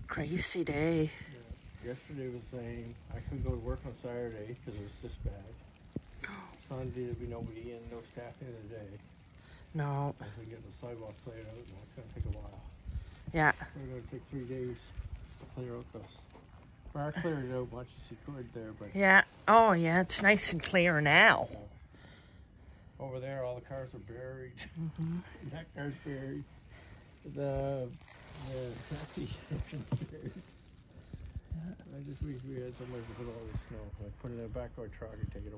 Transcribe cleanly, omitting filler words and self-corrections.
Crazy day. Yeah. Yesterday was saying I couldn't go to work on Saturday because it was this bad. Sunday there'd be nobody in, no staff in the day. No. As we get the sidewalk cleared out, and it's going to take a while. Yeah. We're going to take 3 days to clear out this. Mark cleared it out much as he could there, but Yeah. Oh, yeah. It's nice and clear now. over there, all the cars are buried. Mm-hmm. That car's buried. The taxis are buried. I just wish we had somewhere to put all this snow. Like put it in a backyard truck and take it away.